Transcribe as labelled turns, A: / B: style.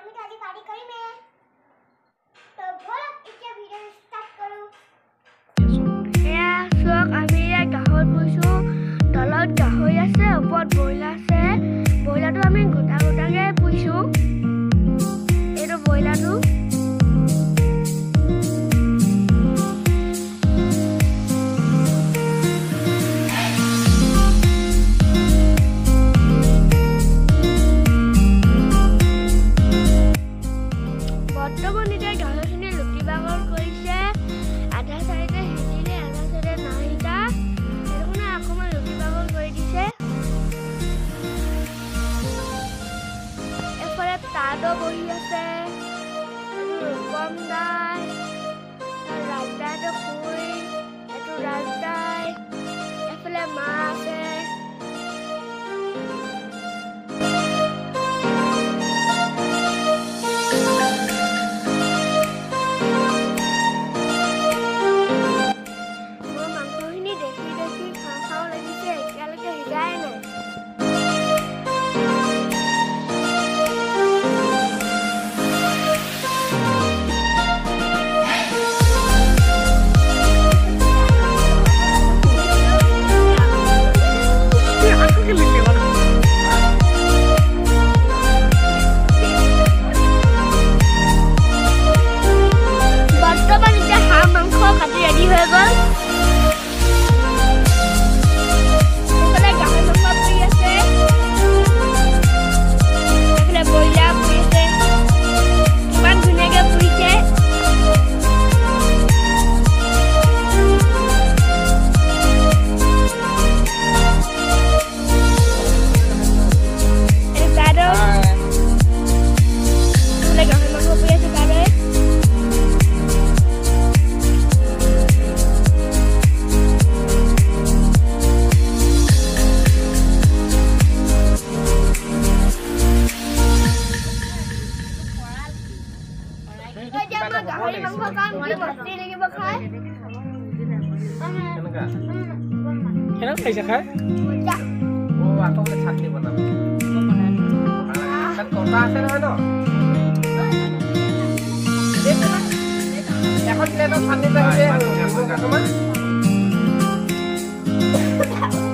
A: আমি তো আজি পার্টি করি মে তো বলো এটা ভিডিও স্টার্ট করো এয়া সক আমি এয়া গাহৰ পুইছো তলত গাহৰি আছে ওপৰত বইলাৰ আছে বইলাৰটো আমি গোটা গোটাকে পুইছো এটো বইলাৰটো Tado boi ase rupam dai rajda do khui etu rajdai efale ma ase mo mangko hini dekhi khao lagise ekalage hijai na Kenapa kayak kan? Oh, aku udah sakit banget. Kan kota sana ada. Ya kan kita sakit banget.